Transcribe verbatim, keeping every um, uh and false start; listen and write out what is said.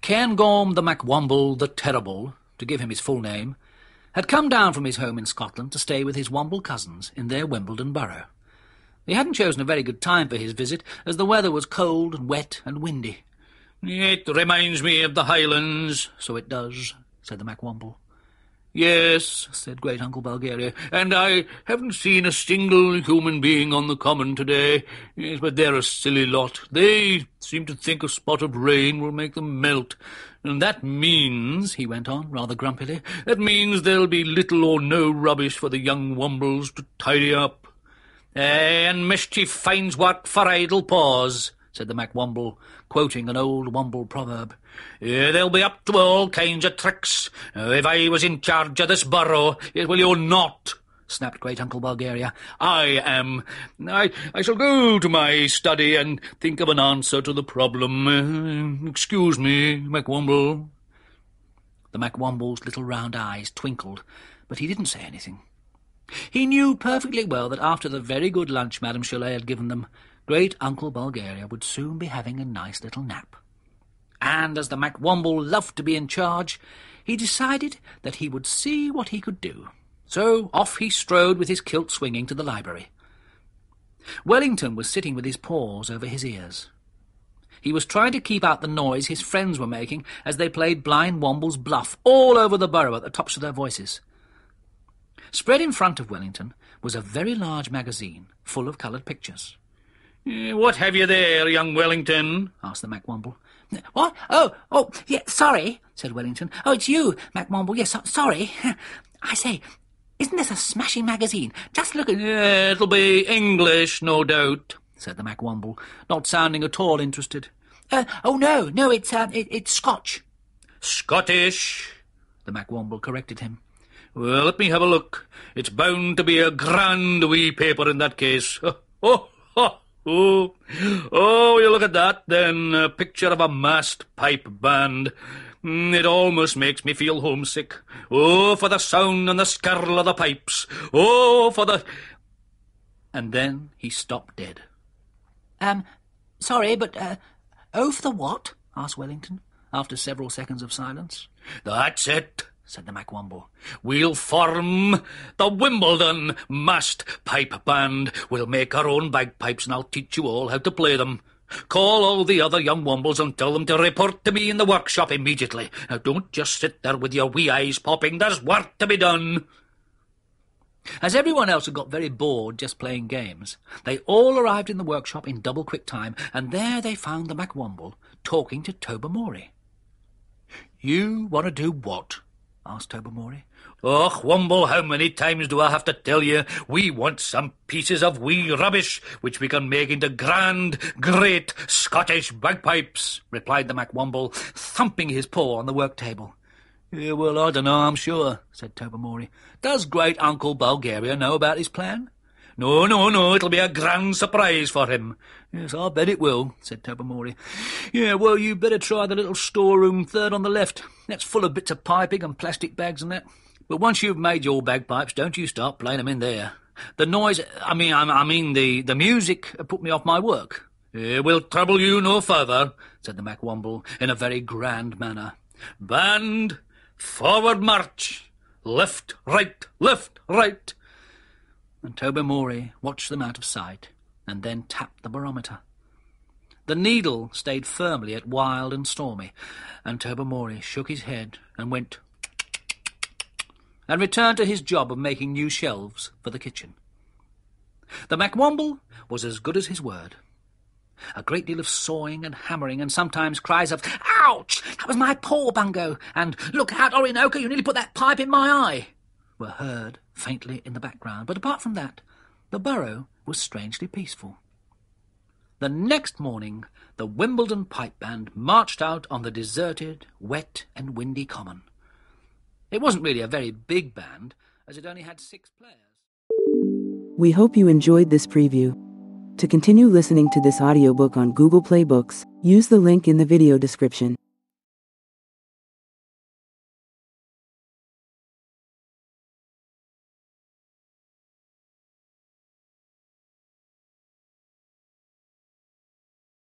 Cairngorm the MacWomble the Terrible, to give him his full name, had come down from his home in Scotland to stay with his Womble cousins in their Wimbledon borough. He hadn't chosen a very good time for his visit, as the weather was cold and wet and windy. "It reminds me of the Highlands." "So it does," said the MacWomble. "Yes," said Great Uncle Bulgaria, "and I haven't seen a single human being on the common today. Yes, but they're a silly lot. They seem to think a spot of rain will make them melt. And that means," he went on, rather grumpily, "that means there'll be little or no rubbish for the young Wombles to tidy up." "Eh, and mischief finds work for idle paws," said the MacWomble, quoting an old Womble proverb. "Eh, they'll be up to all kinds of tricks. Uh, if I was in charge of this borough—" "Well, you're not," snapped Great Uncle Bulgaria. "I am. I, I shall go to my study and think of an answer to the problem. Uh, excuse me, MacWomble." The MacWomble's little round eyes twinkled, but he didn't say anything. He knew perfectly well that after the very good lunch Madame CHOLET had given them, Great Uncle Bulgaria would soon be having a nice little nap. And as the MacWomble loved to be in charge, he decided that he would see what he could do. So off he strode with his kilt swinging to the library. Wellington was sitting with his paws over his ears. He was trying to keep out the noise his friends were making as they played Blind Womble's bluff all over the borough at the tops of their voices. Spread in front of Wellington was a very large magazine full of coloured pictures. Eh, "What have you there, young Wellington?" asked the MacWomble. "What? Oh, oh, yeah, sorry," said Wellington. "Oh, it's you, MacWomble. Yes, so, sorry. I say, isn't this a smashing magazine? Just look at—" "Yeah, it'll be English, no doubt," said the MacWomble, not sounding at all interested. Uh, oh, no, no, it's, uh, it, it's Scotch." "Scottish," the MacWomble corrected him. "Well, let me have a look. It's bound to be a grand wee paper in that case. Oh, oh, oh, oh, oh, you look at that, then. A picture of a massed pipe band. Mm, it almost makes me feel homesick. Oh, for the sound and the skirl of the pipes. Oh, for the—" And then he stopped dead. Um, sorry, but, uh, oh, for the what?" asked Wellington, after several seconds of silence. "That's it," said the MacWomble. "We'll form the Wimbledon massed pipe band. We'll make our own bagpipes, and I'll teach you all how to play them. Call all the other young Wombles and tell them to report to me in the workshop immediately. Now, don't just sit there with your wee eyes popping. There's work to be done." As everyone else had got very bored just playing games, they all arrived in the workshop in double-quick time, and there they found the MacWomble talking to Tobermory. "You want to do what?" asked Tobermory. "Och, Womble, how many times do I have to tell you? We want some pieces of wee rubbish which we can make into grand, great Scottish bagpipes," replied the MacWomble, thumping his paw on the work-table. "Yeah, well, I don't know, I'm sure," said Tobermory. "Does Great Uncle Bulgaria know about his plan?" "No, no, no, it'll be a grand surprise for him." "Yes, I bet it will," said Tobermory. "Yeah, well, you better try the little storeroom third on the left. That's full of bits of piping and plastic bags and that. But once you've made your bagpipes, don't you start playing them in there. The noise, I mean, I, I mean the, the music put me off my work." "It will trouble you no further," said the MacWomble in a very grand manner. "Band, forward march, left, right, left, right." And Tobermory watched them out of sight, and then tapped the barometer. The needle stayed firmly at wild and stormy, and Tobermory shook his head and went and returned to his job of making new shelves for the kitchen. The MacWomble was as good as his word. A great deal of sawing and hammering, and sometimes cries of "Ouch! That was my paw, Bongo!" and "Look out, Orinoco, you nearly put that pipe in my eye!" were heard faintly in the background, but apart from that, the borough was strangely peaceful. The next morning, the Wimbledon pipe band marched out on the deserted, wet and windy common. It wasn't really a very big band, as it only had six players. We hope you enjoyed this preview. To continue listening to this audiobook on Google Play Books, use the link in the video description.